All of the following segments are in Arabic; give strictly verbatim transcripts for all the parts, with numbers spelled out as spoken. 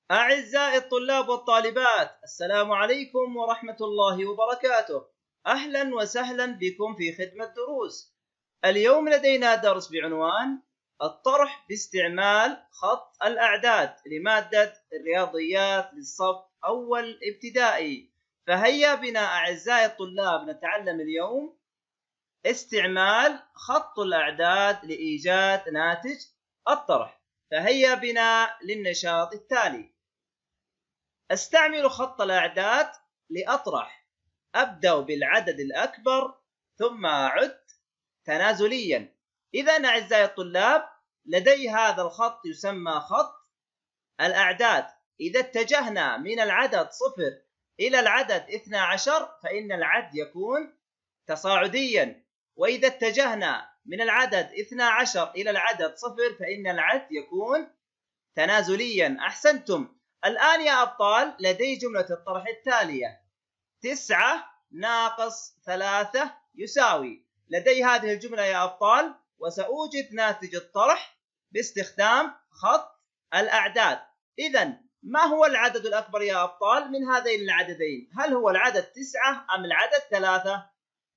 أعزائي الطلاب والطالبات، السلام عليكم ورحمة الله وبركاته. أهلا وسهلا بكم في خدمة دروس. اليوم لدينا درس بعنوان الطرح باستعمال خط الأعداد لمادة الرياضيات للصف أول ابتدائي. فهيا بنا أعزائي الطلاب نتعلم اليوم استعمال خط الأعداد لإيجاد ناتج الطرح. فهيا بنا للنشاط التالي. استعمل خط الأعداد لأطرح. أبدأ بالعدد الأكبر ثم أعد تنازليا. إذا أعزائي الطلاب لدي هذا الخط يسمى خط الأعداد. إذا اتجهنا من العدد صفر إلى العدد اثنى عشر فإن العد يكون تصاعديا، وإذا اتجهنا من العدد اثنى عشر إلى العدد صفر فإن العد يكون تنازليا. أحسنتم. الآن يا أبطال لدي جملة الطرح التالية: تسعة ناقص ثلاثة يساوي. لدي هذه الجملة يا أبطال، وسأوجد ناتج الطرح باستخدام خط الأعداد. إذن ما هو العدد الأكبر يا أبطال من هذين العددين؟ هل هو العدد تسعة أم العدد ثلاثة؟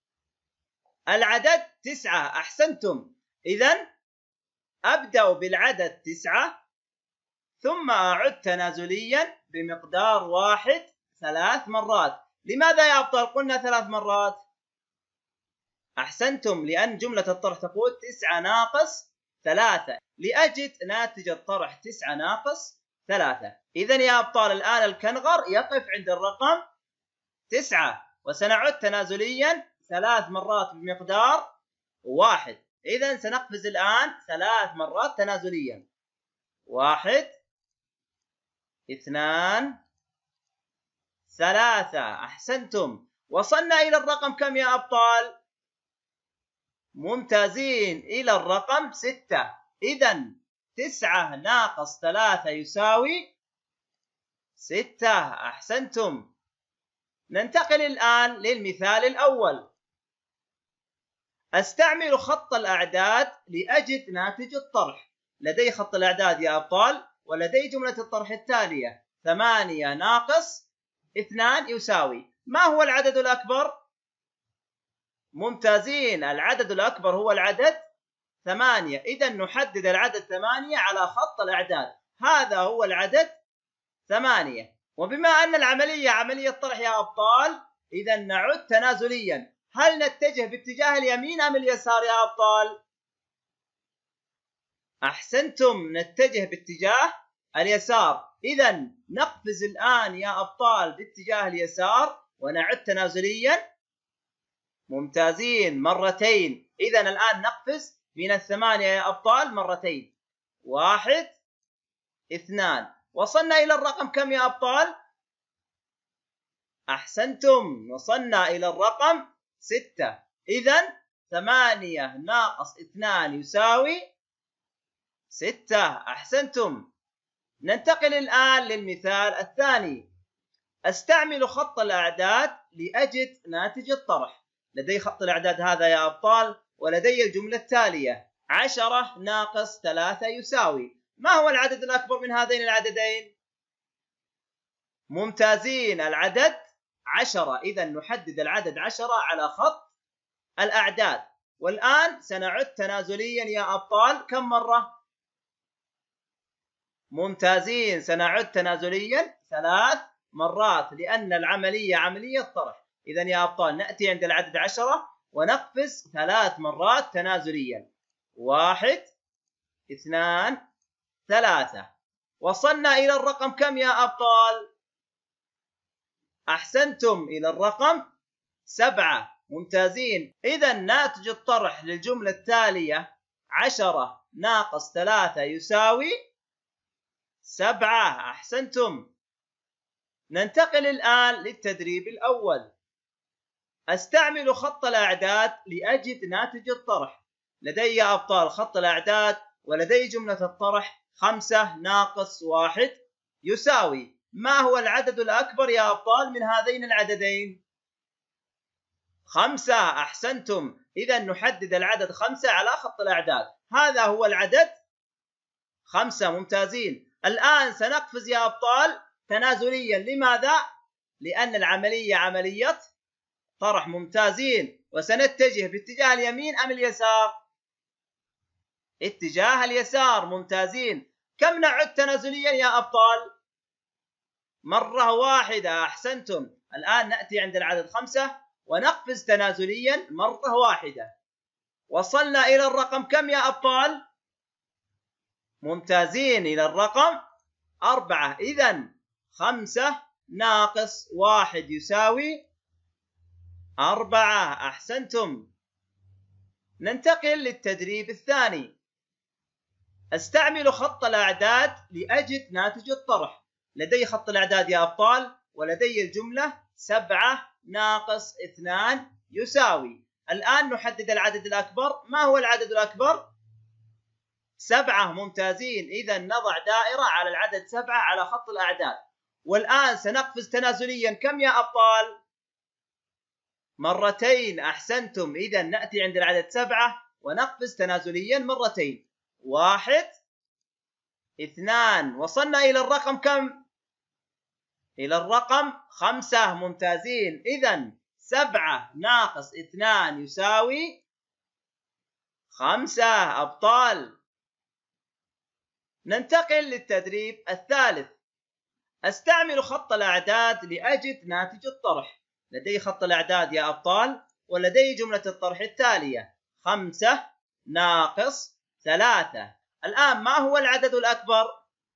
العدد تسعة. أحسنتم. إذن أبدأ بالعدد تسعة ثم أعد تنازليا بمقدار واحد ثلاث مرات. لماذا يا أبطال قلنا ثلاث مرات؟ أحسنتم، لأن جملة الطرح تقول تسعة ناقص ثلاثة، لأجد ناتج الطرح تسعة ناقص ثلاثة. إذن يا أبطال الآن الكنغر يقف عند الرقم تسعة، وسنعد تنازليا ثلاث مرات بمقدار واحد. إذن سنقفز الآن ثلاث مرات تنازليا: واحد، اثنان، ثلاثة. أحسنتم. وصلنا إلى الرقم كم يا أبطال؟ ممتازين، إلى الرقم ستة. إذن تسعة ناقص ثلاثة يساوي ستة. أحسنتم. ننتقل الآن للمثال الأول. أستعمل خط الأعداد لأجد ناتج الطرح. لدي خط الأعداد يا أبطال، ولدي جملة الطرح التالية: ثمانية ناقص اثنان يساوي. ما هو العدد الأكبر؟ ممتازين، العدد الأكبر هو العدد ثمانية. إذا نحدد العدد ثمانية على خط الأعداد. هذا هو العدد ثمانية. وبما أن العملية عملية طرح يا أبطال، إذا نعد تنازليا. هل نتجه باتجاه اليمين أم اليسار يا أبطال؟ أحسنتم، نتجه باتجاه اليسار. إذا نقفز الآن يا أبطال باتجاه اليسار ونعد تنازليا. ممتازين، مرتين. إذا الآن نقفز من الثمانية يا أبطال مرتين: واحد، اثنان. وصلنا إلى الرقم كم يا أبطال؟ أحسنتم، وصلنا إلى الرقم ستة. إذا ثمانية ناقص اثنان يساوي ستة. أحسنتم. ننتقل الآن للمثال الثاني. أستعمل خط الأعداد لأجد ناتج الطرح. لدي خط الأعداد هذا يا أبطال، ولدي الجملة التالية: عشرة ناقص ثلاثة يساوي. ما هو العدد الأكبر من هذين العددين؟ ممتازين، العدد عشرة. إذا نحدد العدد عشرة على خط الأعداد. والآن سنعد تنازليا يا أبطال كم مرة؟ ممتازين، سنعد تنازليا ثلاث مرات، لأن العملية عملية طرح. إذا يا أبطال نأتي عند العدد عشرة ونقفز ثلاث مرات تنازليا: واحد، اثنان، ثلاثة. وصلنا إلى الرقم كم يا أبطال؟ أحسنتم، إلى الرقم سبعة. ممتازين. إذا ناتج الطرح للجملة التالية: عشرة ناقص ثلاثة يساوي سبعة. أحسنتم. ننتقل الآن للتدريب الأول. أستعمل خط الأعداد لأجد ناتج الطرح. لدي يا أبطال خط الأعداد، ولدي جملة الطرح: خمسة ناقص واحد يساوي. ما هو العدد الأكبر يا أبطال من هذين العددين؟ خمسة. أحسنتم. إذا نحدد العدد خمسة على خط الأعداد. هذا هو العدد خمسة. ممتازين. الآن سنقفز يا أبطال تنازليا. لماذا؟ لأن العملية عملية طرح. ممتازين. وسنتجه باتجاه اليمين أم اليسار؟ اتجاه اليسار. ممتازين. كم نعد تنازليا يا أبطال؟ مرة واحدة. أحسنتم. الآن نأتي عند العدد خمسة ونقفز تنازليا مرة واحدة. وصلنا إلى الرقم كم يا أبطال؟ ممتازين. إلى الرقم أربعة. إذن خمسة ناقص واحد يساوي أربعة. أحسنتم. ننتقل للتدريب الثاني. استعمل خط الأعداد لأجد ناتج الطرح. لدي خط الأعداد يا أبطال، ولدي الجملة سبعة ناقص اثنان يساوي. الآن نحدد العدد الأكبر. ما هو العدد الأكبر؟ سبعة. ممتازين. إذا نضع دائرة على العدد سبعة على خط الأعداد. والآن سنقفز تنازليا كم يا أبطال؟ مرتين. أحسنتم. إذا نأتي عند العدد سبعة ونقفز تنازليا مرتين. واحد اثنان. وصلنا إلى الرقم كم؟ إلى الرقم خمسة. ممتازين. إذا سبعة ناقص اثنان يساوي خمسة. أبطال. ننتقل للتدريب الثالث. استعمل خط الأعداد لأجد ناتج الطرح. لدي خط الأعداد يا أبطال، ولدي جملة الطرح التالية: خمسة ناقص ثلاثة. الآن ما هو العدد الأكبر؟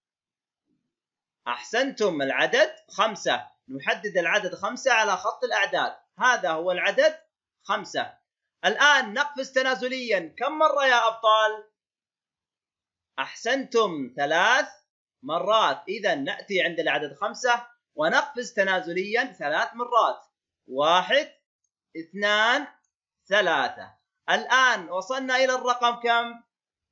أحسنتم. العدد خمسة. نحدد العدد خمسة على خط الأعداد. هذا هو العدد خمسة. الآن نقفز تنازليا كم مرة يا أبطال؟ أحسنتم. ثلاث مرات. إذا نأتي عند العدد خمسة ونقفز تنازليا ثلاث مرات. واحد اثنان ثلاثة. الآن وصلنا إلى الرقم كم؟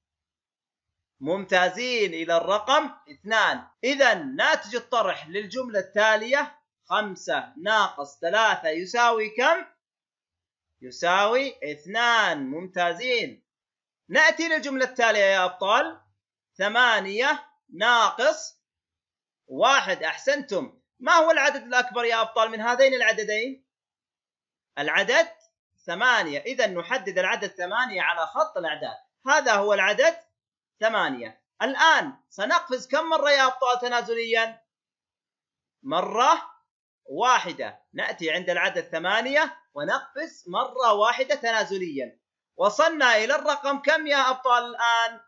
ممتازين. إلى الرقم اثنان. إذا ناتج الطرح للجملة التالية: خمسة ناقص ثلاثة يساوي كم؟ يساوي اثنان. ممتازين. نأتي للجملة التالية يا أبطال: ثمانية ناقص واحد. أحسنتم. ما هو العدد الأكبر يا أبطال من هذين العددين؟ العدد ثمانية. إذا نحدد العدد ثمانية على خط الأعداد. هذا هو العدد ثمانية. الآن سنقفز كم مرة يا أبطال تنازليا؟ مرة واحدة. نأتي عند العدد ثمانية ونقفز مرة واحدة تنازليا. وصلنا إلى الرقم كم يا أبطال الآن؟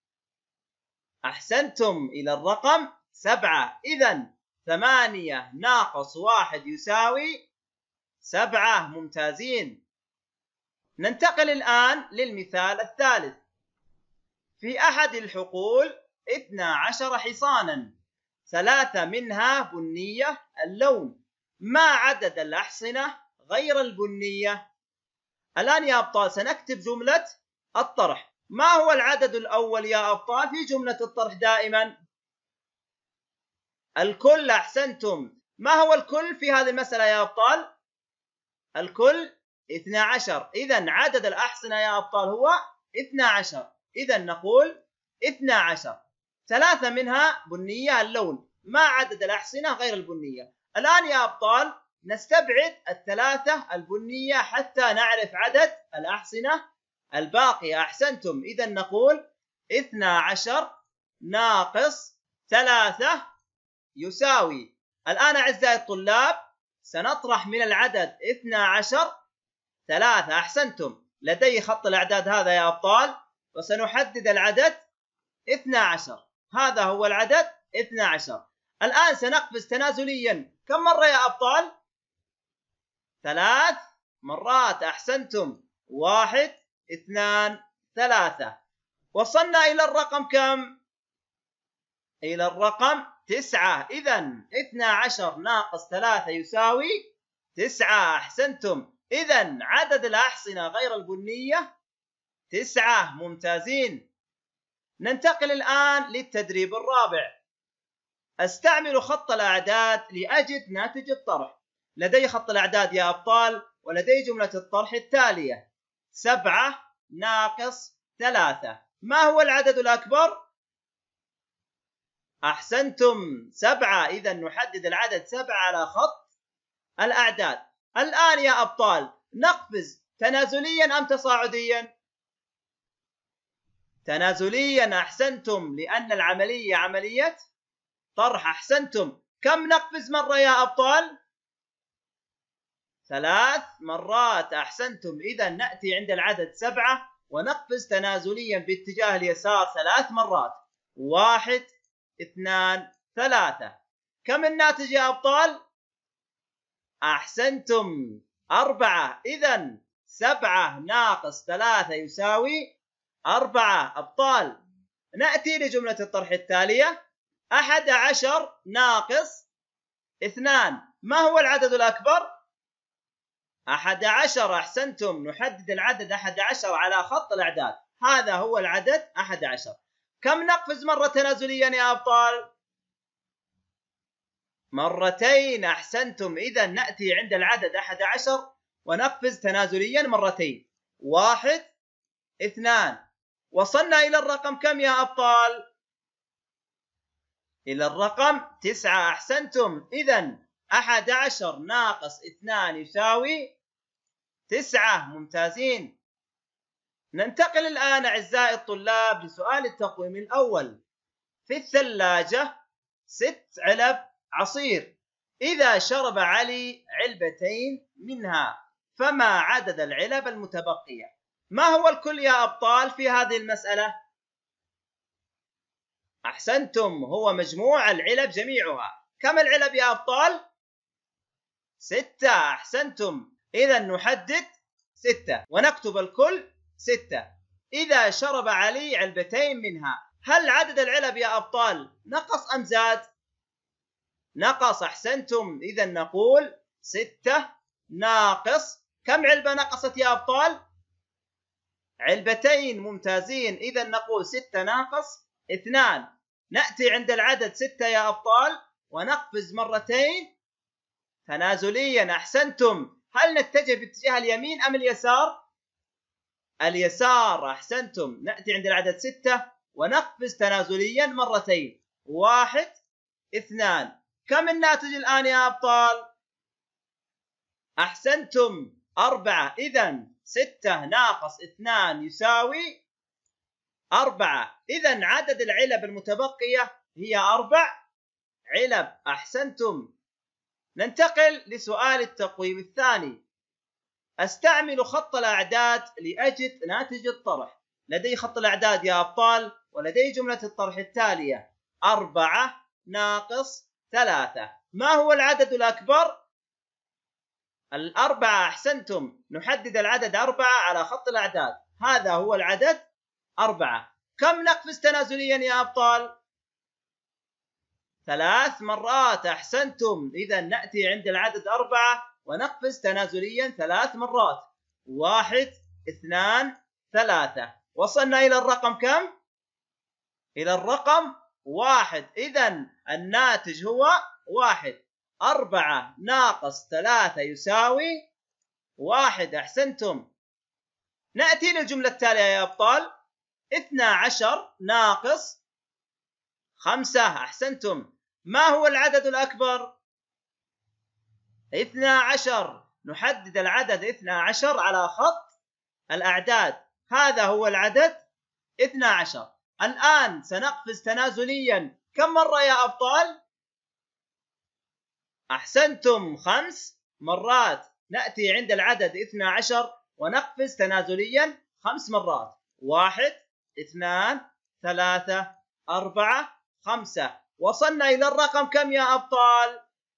أحسنتم. إلى الرقم سبعة. إذا ثمانية ناقص واحد يساوي سبعة. ممتازين. ننتقل الآن للمثال الثالث. في أحد الحقول اثنا عشر حصانا، ثلاثة منها بنية اللون. ما عدد الأحصنة غير البنية؟ الآن يا أبطال سنكتب جملة الطرح. ما هو العدد الأول يا أبطال في جملة الطرح دائما؟ الكل. أحسنتم. ما هو الكل في هذه المسألة يا أبطال؟ الكل اثنا عشر. إذا عدد الأحصنة يا أبطال هو اثنا عشر. إذا نقول اثنا عشر. ثلاثة منها بنية اللون. ما عدد الأحصنة غير البنية؟ الآن يا أبطال نستبعد الثلاثة البنية حتى نعرف عدد الأحصنة الباقية. أحسنتم. إذا نقول اثنا عشر ناقص ثلاثة يساوي. الآن أعزائي الطلاب سنطرح من العدد اثنا عشر ثلاثة. أحسنتم. لدي خط الأعداد هذا يا أبطال، وسنحدد العدد اثنا عشر. هذا هو العدد اثنا عشر. الآن سنقفز تنازليا كم مرة يا أبطال؟ ثلاث مرات. أحسنتم. واحد اثنان ثلاثة. وصلنا إلى الرقم كم؟ إلى الرقم تسعة. إذا اثنا عشر ناقص ثلاثة يساوي تسعة. أحسنتم. إذا عدد الأحصنة غير البنية تسعة. ممتازين. ننتقل الآن للتدريب الرابع. استعمل خط الأعداد لأجد ناتج الطرح. لدي خط الأعداد يا أبطال، ولدي جملة الطرح التالية: سبعة ناقص ثلاثة. ما هو العدد الأكبر؟ أحسنتم، سبعة. إذا نحدد العدد سبعة على خط الأعداد. الآن يا أبطال نقفز تنازليا أم تصاعديا؟ تنازليا. أحسنتم، لأن العملية عملية طرح. أحسنتم. كم نقفز مرة يا أبطال؟ ثلاث مرات. أحسنتم. إذا نأتي عند العدد سبعة ونقفز تنازليا باتجاه اليسار ثلاث مرات. واحد، اثنان، ثلاثة. كم الناتج يا أبطال؟ أحسنتم، أربعة. إذا سبعة ناقص ثلاثة يساوي أربعة. أبطال نأتي لجملة الطرح التالية: أحد عشر ناقص اثنان، ما هو العدد الأكبر؟ أحد عشر. أحسنتم، نحدد العدد أحد عشر على خط الأعداد. هذا هو العدد أحد عشر. كم نقفز مرة تنازليا يا أبطال؟ مرتين. أحسنتم. إذا نأتي عند العدد أحد عشر ونقفز تنازليا مرتين. واحد، اثنان. وصلنا إلى الرقم كم يا أبطال؟ إلى الرقم تسعة. أحسنتم. إذا أحد عشر ناقص اثنان يساوي تسعة. ممتازين. ننتقل الآن أعزائي الطلاب لسؤال التقويم الأول. في الثلاجة ست علب عصير. إذا شرب علي علبتين منها فما عدد العلب المتبقية؟ ما هو الكل يا أبطال في هذه المسألة؟ أحسنتم، هو مجموع العلب جميعها. كم العلب يا أبطال؟ ستة. أحسنتم. إذا نحدد ستة ونكتب الكل ستة. إذا شرب علي علبتين منها، هل عدد العلب يا أبطال نقص أم زاد؟ نقص. أحسنتم. إذا نقول ستة ناقص كم علبة نقصت يا أبطال؟ علبتين. ممتازين. إذا نقول ستة ناقص اثنان. نأتي عند العدد ستة يا أبطال ونقفز مرتين تنازليا. أحسنتم. هل نتجه باتجاه اليمين أم اليسار؟ اليسار. أحسنتم. نأتي عند العدد ستة ونقفز تنازليا مرتين. واحد، اثنان. كم الناتج الآن يا أبطال؟ أحسنتم، أربعة. إذا ستة ناقص اثنان يساوي أربعة. إذا عدد العلب المتبقية هي أربع علب. أحسنتم. ننتقل لسؤال التقويم الثاني. أستعمل خط الأعداد لأجد ناتج الطرح. لدي خط الأعداد يا أبطال ولدي جملة الطرح التالية: أربعة ناقص ثلاثة. ما هو العدد الأكبر؟ الأربعة. أحسنتم. نحدد العدد أربعة على خط الأعداد. هذا هو العدد أربعة. كم نقفز تنازليا يا أبطال؟ ثلاث مرات. أحسنتم. إذا نأتي عند العدد أربعة ونقفز تنازليا ثلاث مرات. واحد، اثنان، ثلاثة. وصلنا إلى الرقم كم؟ إلى الرقم واحد. إذا الناتج هو واحد. أربعة ناقص ثلاثة يساوي واحد. أحسنتم. نأتي للجملة التالية يا أبطال: اثنا عشر ناقص خمسة. أحسنتم. ما هو العدد الأكبر؟ اثنا عشر. نحدد العدد اثنا عشر على خط الأعداد. هذا هو العدد اثنا عشر. الآن سنقفز تنازليا كم مرة يا أبطال؟ أحسنتم، خمس مرات. نأتي عند العدد اثنا عشر ونقفز تنازليا خمس مرات. واحد، اثنان، ثلاثة، أربعة، خمسة. وصلنا إلى الرقم كم يا أبطال؟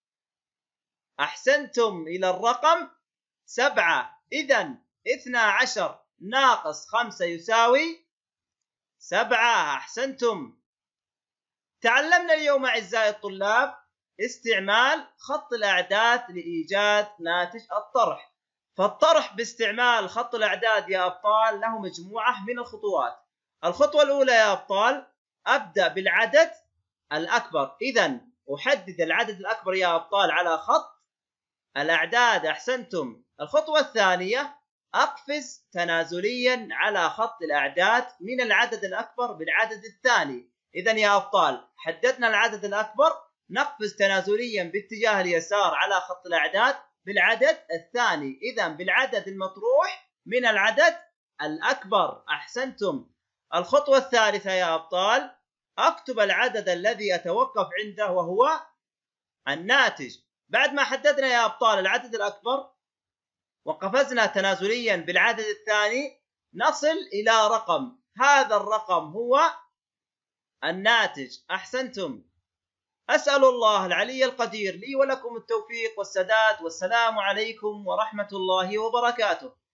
أحسنتم، إلى الرقم سبعة. إذا اثنا عشر ناقص خمسة يساوي سبعة. أحسنتم. تعلمنا اليوم أعزائي الطلاب استعمال خط الأعداد لإيجاد ناتج الطرح. فالطرح باستعمال خط الأعداد يا أبطال له مجموعة من الخطوات. الخطوة الأولى يا أبطال: أبدأ بالعدد الأكبر. إذا أحدد العدد الأكبر يا أبطال على خط الأعداد. أحسنتم. الخطوة الثانية: أقفز تنازليا على خط الأعداد من العدد الأكبر بالعدد الثاني. إذا يا أبطال حددنا العدد الأكبر، نقفز تنازليا باتجاه اليسار على خط الأعداد بالعدد الثاني، إذا بالعدد المطروح من العدد الأكبر. أحسنتم. الخطوة الثالثة يا أبطال، أكتب العدد الذي أتوقف عنده وهو الناتج. بعد ما حددنا يا أبطال العدد الأكبر وقفزنا تنازليا بالعدد الثاني، نصل إلى رقم، هذا الرقم هو الناتج. أحسنتم. أسأل الله العلي القدير لي ولكم التوفيق والسداد، والسلام عليكم ورحمة الله وبركاته.